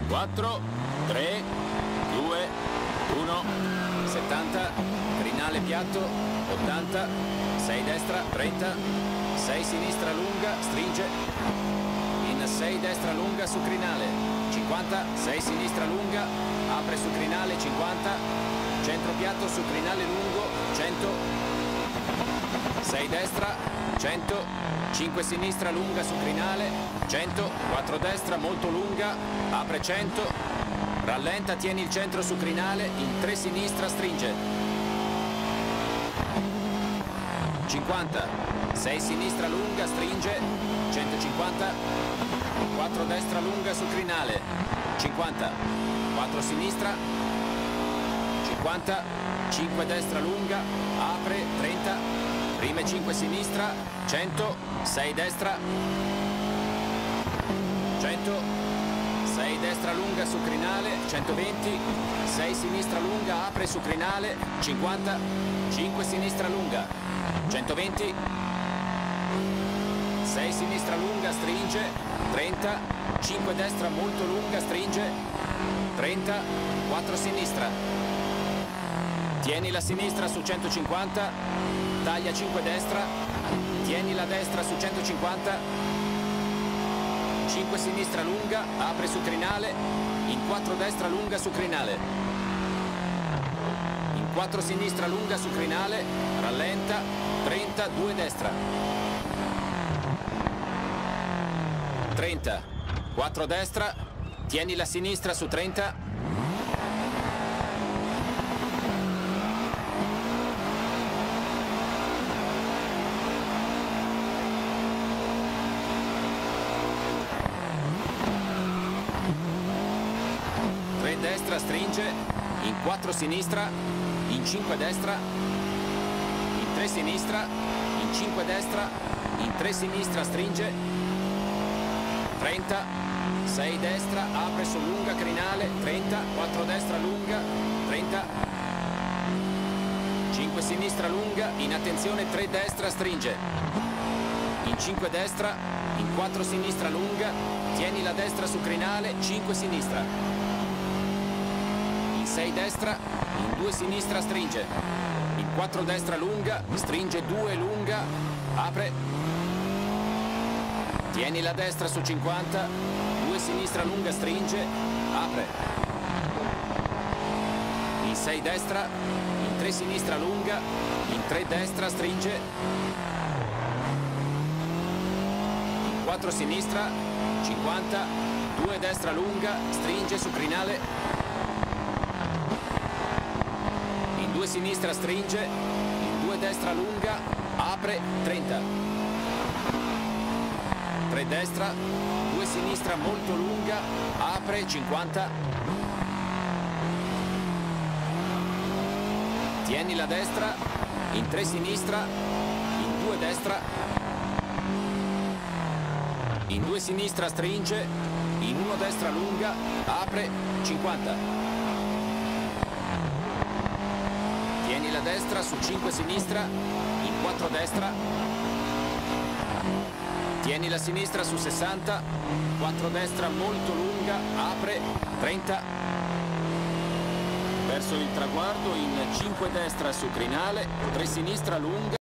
4, 3, 2, 1, 70, crinale piatto, 80, 6 destra, 30, 6 sinistra lunga, stringe, in 6 destra lunga su crinale, 50, 6 sinistra lunga, apre su crinale, 50, centro piatto su crinale lungo, 100, 6 destra, 100, 5 sinistra lunga su crinale, 100, 4 destra molto lunga, apre 100, rallenta, tieni il centro su crinale, in 3 sinistra stringe, 50, 6 sinistra lunga stringe, 150, 4 destra lunga su crinale, 50, 4 sinistra, 50, 5 destra lunga, apre 30, prime 5 sinistra, 100, 6 destra, 100, 6 destra lunga su crinale, 120, 6 sinistra lunga, apre su crinale, 50, 5 sinistra lunga, 120, 6 sinistra lunga, stringe, 30, 5 destra molto lunga, stringe, 30, 4 sinistra, tieni la sinistra su 150, taglia 5 destra, tieni la destra su 150, 5 sinistra lunga, apre su crinale, in 4 destra lunga su crinale, in 4 sinistra lunga su crinale, rallenta, 30, 2 destra, 30, 4 destra, tieni la sinistra su 30, 3 destra stringe, in 4 sinistra, in 5 destra, in 3 sinistra, in 5 destra, in 3 sinistra stringe, 30, 6 destra, apre su lunga crinale, 30, 4 destra lunga, 30, 5 sinistra lunga, in attenzione 3 destra stringe, in 5 destra, in 4 sinistra lunga, tieni la destra su crinale, 5 sinistra, in 6 destra, in 2 sinistra stringe, in 4 destra lunga, stringe 2 lunga, apre, tieni la destra su 50, 2 sinistra lunga stringe, apre, in 6 destra, in 3 sinistra lunga, in 3 destra stringe, in 4 sinistra, 50, 2 destra lunga, stringe su crinale, in 2 sinistra stringe, in 2 destra lunga, apre 30. 3 destra, 2 sinistra molto lunga, apre 50, tieni la destra, in 3 sinistra, in 2 destra, in 2 sinistra stringe, in 1 destra lunga, apre 50, tieni la destra su 5 sinistra, in 4 destra, tieni la sinistra su 60, 4 destra molto lunga, apre 30, verso il traguardo in 5 destra su crinale, 3 sinistra lunga.